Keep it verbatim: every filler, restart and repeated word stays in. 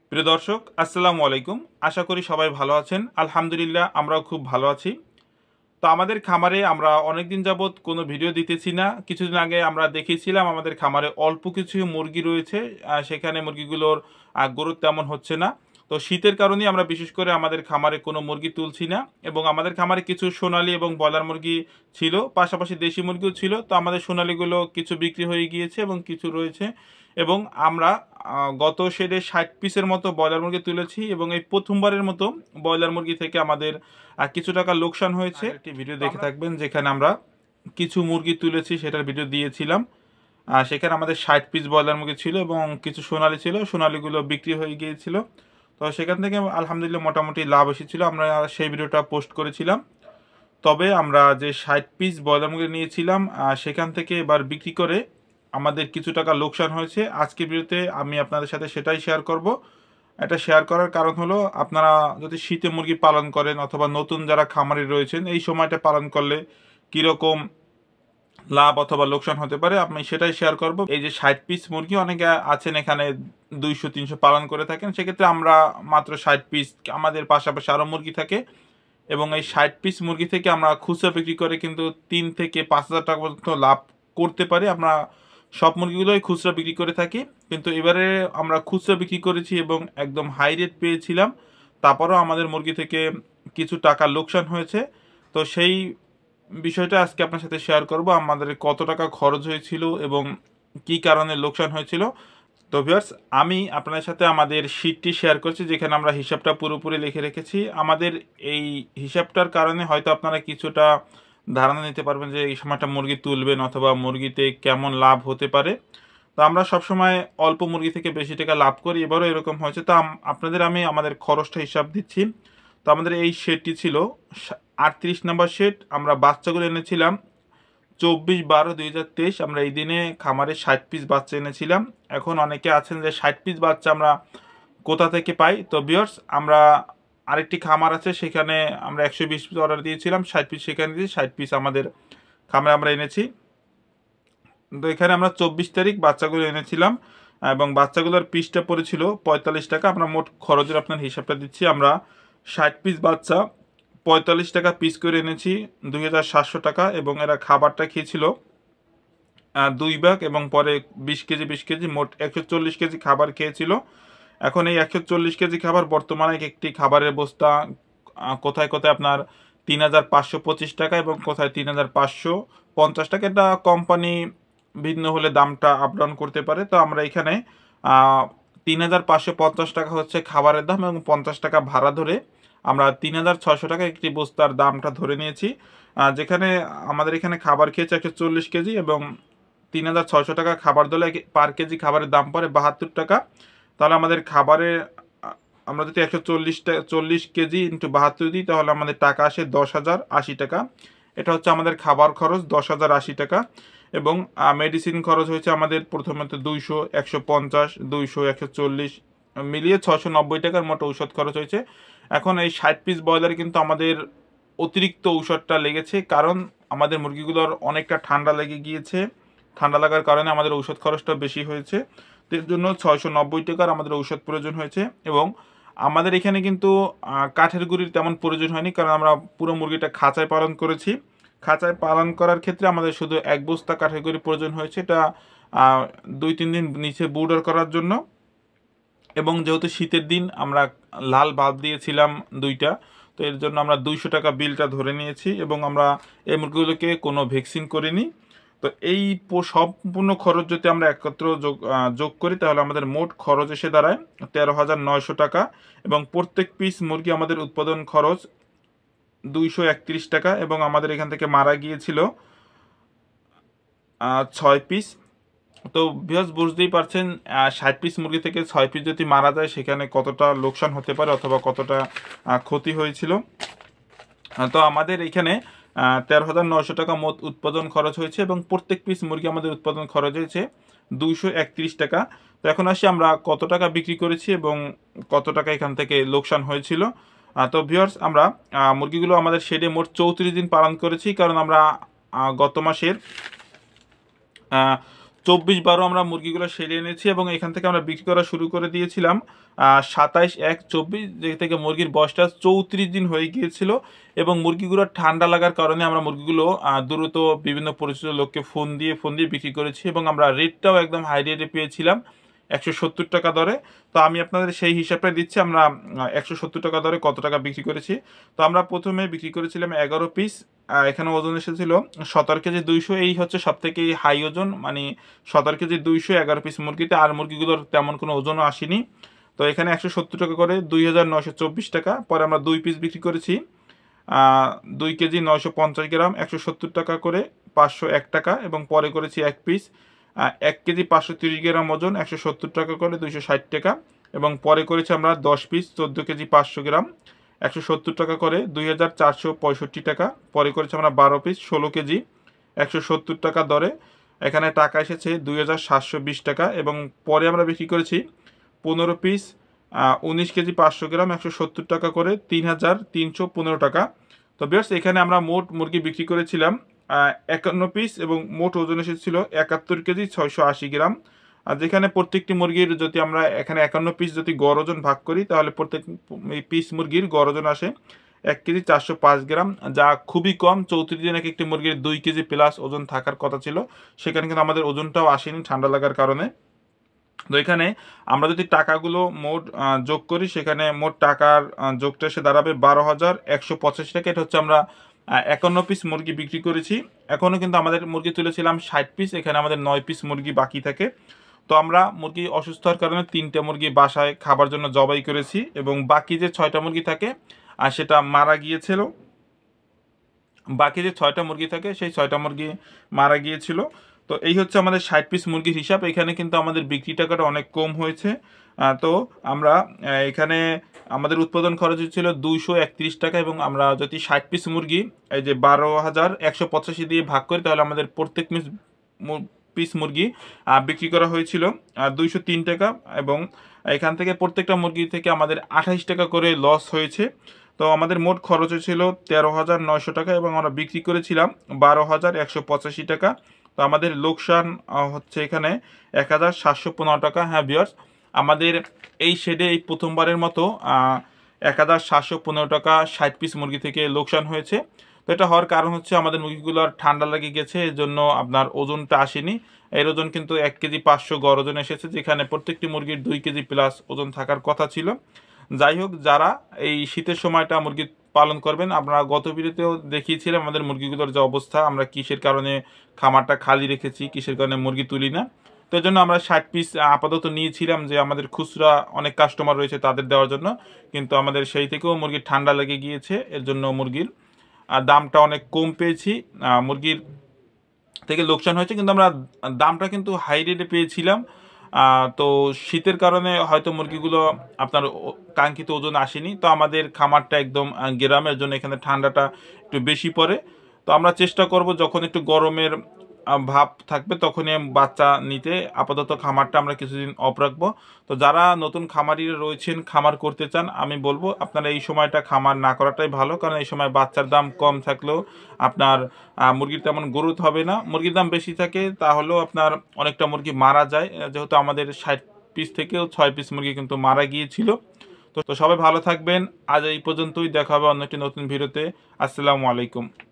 প্রিয় দর্শক আসসালামু আলাইকুম। আশা করি সবাই ভালো আছেন। আলহামদুলিল্লাহ আমরাও খুব ভালো আছি। তো আমাদের খামারে আমরা অনেকদিন যাবৎ কোনো ভিডিও দিতেছি না। কিছুদিন আগে আমরা দেখিয়েছিলাম আমাদের খামারে অল্প কিছু মুরগি রয়েছে, আহ, সেখানে মুরগিগুলোর গ্রোথ তেমন হচ্ছে না। তো শীতের কারণে আমরা বিশেষ করে আমাদের খামারে কোনো মুরগি তুলছি না, এবং আমাদের খামারে কিছু সোনালী এবং ব্রয়লার মুরগি ছিল, পাশাপাশি দেশি মুরগিও ছিল। তো আমাদের সোনালীগুলো কিছু বিক্রি হয়ে গিয়েছে এবং কিছু রয়েছে। এবং আমরা আহ, গত শেডে ষাট পিসের মতো ব্রয়লার মুরগি তুলেছি, এবং এই প্রথমবারের মতো ব্রয়লার মুরগি থেকে আমাদের আহ, কিছু টাকা লোকসান হয়েছে। একটি ভিডিও দেখে থাকবেন যেখানে আমরা কিছু মুরগি তুলেছি, সেটার ভিডিও দিয়েছিলাম। আর সেখানে আমাদের ষাট পিস ব্রয়লার মুরগি ছিল এবং কিছু সোনালি ছিল, সোনালিগুলো বিক্রি হয়ে গিয়েছিল। তো সেখান থেকে আলহামদুলিল্লাহ মোটামুটি লাভ এসেছিলো, আমরা সেই ভিডিওটা পোস্ট করেছিলাম। তবে আমরা যে ষাট পিস ব্রয়লার মুরগি নিয়েছিলাম আহ, সেখান থেকে এবার বিক্রি করে আমাদের কিছু টাকা লোকসান হয়েছে। আজকের ভিডিওতে আমি আপনাদের সাথে সেটাই শেয়ার করব। এটা শেয়ার করার কারণ হলো, আপনারা যদি শীতে মুরগি পালন করেন অথবা নতুন যারা খামারি রয়েছেন, এই সময়টা পালন করলে কীরকম লাভ অথবা লোকসান হতে পারে আমি সেটাই শেয়ার করব। এই যে ষাট পিস মুরগি, অনেকে আছেন এখানে দুইশো তিনশো পালন করে থাকেন, সেক্ষেত্রে আমরা মাত্র ষাট পিস, আমাদের পাশাপাশি আরও মুরগি থাকে, এবং এই ষাট পিস মুরগি থেকে আমরা খুচরা বিক্রি করে কিন্তু তিন থেকে পাঁচ হাজার টাকা পর্যন্ত লাভ করতে পারি। আমরা সব মুরগিগুলোই খুচরা বিক্রি করে থাকি, কিন্তু এবারে আমরা খুচরা বিক্রি করেছি এবং একদম হাই রেট পেয়েছিলাম। তারপরও আমাদের মুরগি থেকে কিছু টাকা লোকসান হয়েছে। তো সেই বিষয়টা আজকে আপনার সাথে শেয়ার করব, আমাদের কত টাকা খরচ হয়েছিল এবং কি কারণে লোকসান হয়েছিল। তো ভিউয়ার্স, আমি আপনাদের সাথে আমাদের শিটটি শেয়ার করছি, যেখানে আমরা হিসাবটা পুরোপুরি লিখে রেখেছি। আমাদের এই হিসাবটার কারণে হয়তো আপনারা কিছুটা ধারণা নিতে পারবেন যে এই সময়টা মুরগি তুলবেন অথবা মুরগিতে কেমন লাভ হতে পারে। তো আমরা সবসময় অল্প মুরগি থেকে বেশি টাকা লাভ করি, এবারও এরকম হয়েছে। তো আপনাদের আমি আমাদের খরচটা হিসাব দিচ্ছি। তো আমাদের এই শেডটি ছিল আটত্রিশ নম্বর শেড। আমরা বাচ্চাগুলো এনেছিলাম চব্বিশ বারো দুই হাজার তেইশ। আমরা এই দিনে খামারে ষাট পিস বাচ্চা এনেছিলাম। এখন অনেকে আছেন যে ষাট পিস বাচ্চা আমরা কোথা থেকে পাই। তো ভিউয়ার্স, আমরা আরেকটি খামার আছে, সেখানে আমরা একশো বিশ পিস অর্ডার দিয়েছিলাম, ষাট পিস সেখানে দিয়ে ষাট পিস আমাদের খামারে আমরা এনেছি। তো এখানে আমরা চব্বিশ তারিখ বাচ্চাগুলো এনেছিলাম এবং বাচ্চাগুলোর পিসটা পড়েছিল পঁয়তাল্লিশ টাকা। আমরা মোট খরচের আপনার হিসাবটা দিচ্ছি। আমরা ষাট পিস বাচ্চা পঁয়তাল্লিশ টাকা পিস করে এনেছি, দুই হাজার সাতশো টাকা, এবং এরা খাবারটা খেয়েছিল দুই ভাগ, এবং পরে বিশ কেজি বিশ কেজি মোট একশো চল্লিশ কেজি খাবার খেয়েছিল। এখন এই একশো চল্লিশ কেজি খাবার বর্তমানে একটি খাবারের বস্তা কোথায় কোথায় আপনার তিন হাজার পাঁচশো পঁচিশ টাকা এবং কোথায় তিন হাজার পাঁচশো পঞ্চাশ টাকা। এটা কোম্পানি ভিন্ন হলে দামটা আপ ডাউন করতে পারে। তো আমরা এখানে তিন হাজার পাঁচশো পঞ্চাশ টাকা হচ্ছে খাবারের দাম, এবং পঞ্চাশ টাকা ভাড়া ধরে আমরা তিন হাজার ছয়শো টাকা একটি বস্তার দামটা ধরে নিয়েছি। যেখানে আমাদের এখানে খাবার খেয়েছে একশো চল্লিশ কেজি, এবং তিন হাজার ছয়শো টাকা খাবার দিলে পার কেজি খাবারের দাম পড়ে বাহাত্তর টাকা। তাহলে আমাদের খাবারে আমরা যদি একশো চল্লিশ টাকা চল্লিশ কেজি ইন্টু বাহাত্তর দিই, তাহলে আমাদের টাকা আসে দশ হাজার আশি টাকা। এটা হচ্ছে আমাদের খাবার খরচ দশ হাজার আশি টাকা। এবং মেডিসিন খরচ হয়েছে আমাদের প্রথমত দুইশো একশো পঞ্চাশ দুইশো একশো চল্লিশ মিলিয়ে ছশো নব্বই টাকার মোট ঔষধ খরচ হয়েছে। এখন এই ষাট পিস ব্রয়লার কিন্তু আমাদের অতিরিক্ত ঔষধটা লেগেছে, কারণ আমাদের মুরগিগুলোর অনেকটা ঠান্ডা লেগে গিয়েছে। ঠান্ডা লাগার কারণে আমাদের ঔষধ খরচটা বেশি হয়েছে। এর জন্য ছয়শো নব্বই টাকার আমাদের ঔষধ প্রয়োজন হয়েছে। এবং আমাদের এখানে কিন্তু কাঠের গুঁড়ির তেমন প্রয়োজন হয়নি, কারণ আমরা পুরো মুরগিটা খাঁচায় পালন করেছি। খাঁচায় পালন করার ক্ষেত্রে আমাদের শুধু এক বস্তা কাঠের গুঁড়ি প্রয়োজন হয়েছে, এটা দুই তিন দিন নিচে বুডার করার জন্য। এবং যেহেতু শীতের দিন আমরা লাল বাল্ব দিয়েছিলাম দুইটা, তো এর জন্য আমরা দুইশো টাকা বিলটা ধরে নিয়েছি, এবং আমরা এই মুরগিগুলোকে কোনো ভ্যাকসিন করিনি। তো এই সম্পূর্ণ খরচ যদি আমরা একত্র যোগ যোগ করি, তাহলে আমাদের মোট খরচ এসে দাঁড়ায় তেরো হাজার নয়শো টাকা, এবং প্রত্যেক পিস মুরগি আমাদের উৎপাদন খরচ দুইশো একত্রিশ টাকা, এবং আমাদের এখান থেকে মারা গিয়েছিল ছয় পিস। তো ভিউয়ার্স, বুঝতেই পারছেন ষাট পিস মুরগি থেকে ছয় পিস যদি মারা যায়, সেখানে কতটা লোকসান হতে পারে অথবা কতটা ক্ষতি হয়েছিল। তো আমাদের এখানে তেরো হাজার নয়শো টাকা মোট উৎপাদন খরচ হয়েছে, এবং প্রত্যেক পিস মুরগি আমাদের উৎপাদন খরচ হয়েছে দুইশো একত্রিশ টাকা। তো এখন আসি আমরা কত টাকা বিক্রি করেছি এবং কত টাকা এখান থেকে লোকসান হয়েছিল। তো ভিউয়ার্স, আমরা মুরগিগুলো আমাদের শেডে মোট চৌত্রিশ দিন পালন করেছি, কারণ আমরা গত মাসের চব্বিশ বারো আমরা মুরগিগুলো সেরে এনেছি এবং এখান থেকে আমরা বিক্রি করা শুরু করে দিয়েছিলাম সাতাইশ এক চব্বিশ, যে থেকে মুরগির বয়সটা চৌত্রিশ দিন হয়ে গিয়েছিল এবং মুরগিগুলো ঠান্ডা লাগার কারণে আমরা মুরগিগুলো দ্রুত বিভিন্ন পরিচিত লোককে ফোন দিয়ে ফোন দিয়ে বিক্রি করেছি এবং আমরা রেটটাও একদম হাই রেটে পেয়েছিলাম একশো সত্তর টাকা দরে। তো আমি আপনাদের সেই হিসাবটা দিচ্ছি আমরা একশো সত্তর টাকা দরে কত টাকা বিক্রি করেছি। তো আমরা প্রথমে বিক্রি করেছিলাম এগারো পিস, এখানে ওজন এসেছিল সতেরো কেজি দুইশো, এই হচ্ছে সব থেকে হাই ওজন, মানে সতেরো কেজি দুইশো এগারো পিস মুরগিতে, আর মুরগিগুলোর তেমন কোনো ওজনও আসেনি। তো এখানে একশো সত্তর টাকা করে দুই হাজার নয়শো চব্বিশ টাকা। পরে আমরা দুই পিস বিক্রি করেছি দুই কেজি নয়শো পঞ্চাশ গ্রাম একশো সত্তর টাকা করে পাঁচশো এক টাকা, এবং পরে করেছি এক পিস এক কেজি পাঁচশো তিরিশ গ্রাম ওজন একশো সত্তর টাকা করে দুইশো ষাট টাকা, এবং পরে করেছি আমরা দশ পিস চোদ্দো কেজি পাঁচশো গ্রাম একশো সত্তর টাকা করে দুই হাজার চারশো পঁয়ষট্টি টাকা। পরে করেছি আমরা বারো পিস ষোলো কেজি একশো সত্তর টাকা দরে, এখানে টাকা এসেছে দুই হাজার সাতশো বিশ টাকা। এবং পরে আমরা বিক্রি করেছি পনেরো পিস উনিশ কেজি পাঁচশো গ্রাম একশো সত্তর টাকা করে তিন হাজার তিনশো পনেরো টাকা। তো বেশ, এখানে আমরা মোট মুরগি বিক্রি করেছিলাম একান্ন পিস এবং মোট ওজন এসেছিল একাত্তর কেজি ছয়শো আশি গ্রাম। আর যেখানে প্রত্যেকটি মুরগির যদি আমরা এখানে একান্ন পিস যদি গড় ওজন ভাগ করি তাহলে প্রত্যেক পিস মুরগির গড় ওজন আসে এক কেজি চারশো পাঁচ গ্রাম, যা খুবই কম। চৌত্রিশ দিন এক একটি মুরগির দুই কেজি প্লাস ওজন থাকার কথা ছিল, সেখানে কিন্তু আমাদের ওজনটাও আসেনি ঠান্ডা লাগার কারণে। তো এখানে আমরা যদি টাকাগুলো মোট যোগ করি সেখানে মোট টাকার যোগটা এসে দাঁড়াবে বারো হাজার একশো পঁচাশি টাকা। এটা হচ্ছে আমরা একান্ন পিস মুরগি বিক্রি করেছি। এখনও কিন্তু আমাদের মুরগি তুলেছিলাম ষাট পিস, এখানে আমাদের নয় পিস মুরগি বাকি থাকে। তো আমরা মুরগি অসুস্থ হওয়ার কারণে তিনটে মুরগি বাসায় খাবার জন্য জবাই করেছি এবং বাকি যে ছয়টা মুরগি থাকে আর সেটা মারা গিয়েছিল, বাকি যে ছয়টা মুরগি থাকে সেই ছয়টা মুরগি মারা গিয়েছিল। তো এই হচ্ছে আমাদের ষাট পিস মুরগির হিসাব। এখানে কিন্তু আমাদের বিক্রি টাকাটা অনেক কম হয়েছে। তো আমরা এখানে আমাদের উৎপাদন খরচ ছিল দুইশো একত্রিশ টাকা, এবং আমরা যদি ষাট পিস মুরগি এই যে বারো হাজার একশো পঁচাশি দিয়ে ভাগ করি তাহলে আমাদের প্রত্যেক পিস পিস মুরগি বিক্রি করা হয়েছিল দুইশো তিন টাকা, এবং এখান থেকে প্রত্যেকটা মুরগি থেকে আমাদের আঠাইশ টাকা করে লস হয়েছে। তো আমাদের মোট খরচ হয়েছিল তেরো হাজার নয়শো টাকা এবং আমরা বিক্রি করেছিলাম বারো হাজার একশো পঁচাশি টাকা। তো আমাদের লোকসান হচ্ছে এখানে এক হাজার সাতশো পনেরো টাকা। হ্যাঁ ভিউয়ার্স, আমাদের এই শেডে এই প্রথমবারের মতো এক হাজার সাতশো পনেরো টাকা ষাট পিস মুরগি থেকে লোকসান হয়েছে। তো এটা হওয়ার কারণ হচ্ছে আমাদের মুরগিগুলোর ঠান্ডা লেগে গেছে, এর জন্য আপনার ওজনটা আসেনি। এর ওজন কিন্তু এক কেজি পাঁচশো গড় ওজন এসেছে, যেখানে প্রত্যেকটি মুরগির দুই কেজি প্লাস ওজন থাকার কথা ছিল। যাই হোক, যারা এই শীতের সময়টা মুরগি পালন করবেন, আমরা গত ভিডিওতেও দেখিয়েছিলাম আমাদের মুরগিগুলোর যে অবস্থা, আমরা কিসের কারণে খামারটা খালি রেখেছি, কিসের কারণে মুরগি তুলি না। তো এই জন্য আমরা ষাট পিস আপাতত নিয়েছিলাম, যে আমাদের খুচরা অনেক কাস্টমার রয়েছে তাদের দেওয়ার জন্য, কিন্তু আমাদের সেই থেকেও মুরগির ঠান্ডা লেগে গিয়েছে, এর জন্য মুরগির দামটা অনেক কম পেয়েছি, মুরগির থেকে লোকসান হয়েছে। কিন্তু আমরা দামটা কিন্তু হাই রেটে পেয়েছিলাম। তো শীতের কারণে হয়তো মুরগিগুলো আপনার কাঙ্ক্ষিত ওজন আসেনি। তো আমাদের খামারটা একদম গ্রামের জন্য এখানে ঠান্ডাটা একটু বেশি পড়ে। তো আমরা চেষ্টা করব যখন একটু গরমের ভাব থাকবে তখনই বাচ্চা নিতে। আপাতত খামারটা আমরা কিছুদিন অফ রাখবো। তো যারা নতুন খামারিরা রয়েছেন, খামার করতে চান, আমি বলবো আপনারা এই সময়টা খামার না করাটাই ভালো, কারণ এই সময় বাচ্চার দাম কম থাকলেও আপনার মুরগির তেমন গ্রোথ হবে না। মুরগির দাম বেশি থাকে তাহলেও আপনার অনেকটা মুরগি মারা যায়, যেহেতু আমাদের ষাট পিস থেকেও ছয় পিস মুরগি কিন্তু মারা গিয়েছিল। তো সবাই ভালো থাকবেন। আজ এই পর্যন্তই, দেখা হবে অন্য একটি নতুন ভিডিওতে। আসসালামু আলাইকুম।